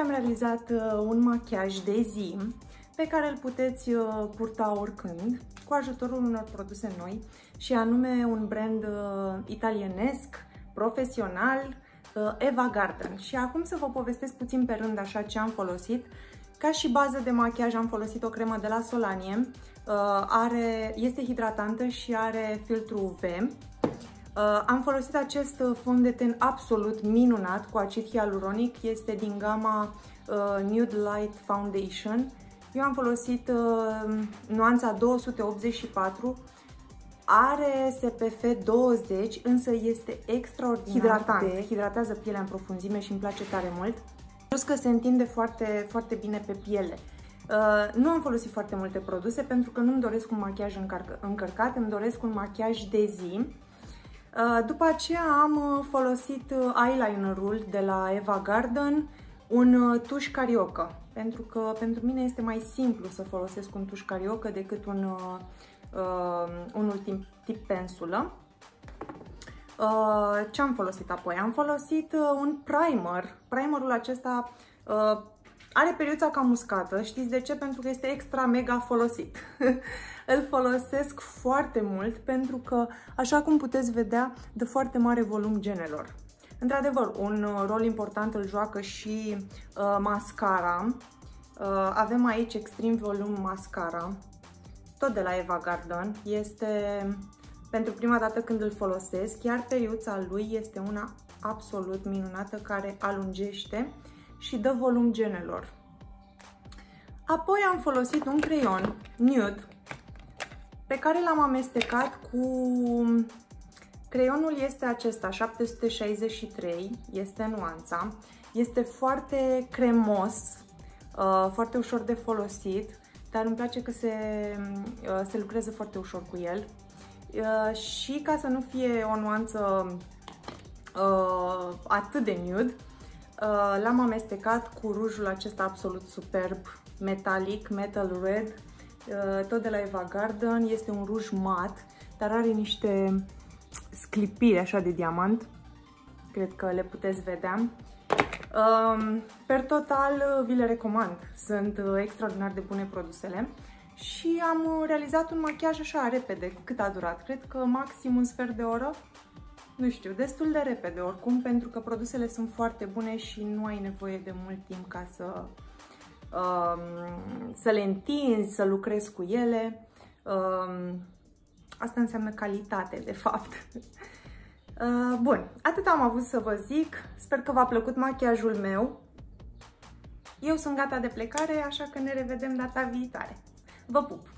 am realizat un machiaj de zi pe care îl puteți purta oricând cu ajutorul unor produse noi și anume un brand italienesc, profesional, Eva Garden. Și acum să vă povestesc puțin pe rând așa ce am folosit. Ca și bază de machiaj am folosit o cremă de la Solanie, este hidratantă și are filtru UV. Am folosit acest fond de ten absolut minunat cu acid hialuronic, este din gama Nude Light Foundation. Eu am folosit nuanța 284, are SPF 20, însă este extraordinar hidratant. Hidratează pielea în profunzime și îmi place tare mult. Plus că se întinde foarte, foarte bine pe piele. Nu am folosit foarte multe produse pentru că nu-mi doresc un machiaj încărcat, îmi doresc un machiaj de zi. După aceea am folosit eyelinerul de la Eva Garden, un tuș cariocă, pentru că pentru mine este mai simplu să folosesc un tuș cariocă decât unul tip pensulă. Ce am folosit apoi? Am folosit un primer. Primerul acesta are periuța cam uscată. Știți de ce? Pentru că este extra mega folosit. Îl folosesc foarte mult pentru că, așa cum puteți vedea, dă foarte mare volum genelor. Într-adevăr, un rol important îl joacă și mascara. Avem aici Extreme Volume Mascara, tot de la Eva Garden. Este pentru prima dată când îl folosesc, iar periuța lui este una absolut minunată care alungește și dă volum genelor. Apoi am folosit un creion nude pe care l-am amestecat cu... Creionul este acesta, 763, este nuanța. Este foarte cremos, foarte ușor de folosit, dar îmi place că se lucrează foarte ușor cu el. Și ca să nu fie o nuanță atât de nude, l-am amestecat cu rujul acesta absolut superb, metalic, Metal Red, tot de la Eva Garden. Este un ruj mat, dar are niște sclipiri așa de diamant, cred că le puteți vedea. Per total vi le recomand, sunt extraordinar de bune produsele și am realizat un machiaj așa repede. Cât a durat? Cred că maxim un sfert de oră, nu știu, destul de repede oricum, pentru că produsele sunt foarte bune și nu ai nevoie de mult timp ca să le întinzi, să lucrezi cu ele. Asta înseamnă calitate, de fapt. Bun, atât am avut să vă zic. Sper că v-a plăcut machiajul meu. Eu sunt gata de plecare, așa că ne revedem data viitoare. Vă pup!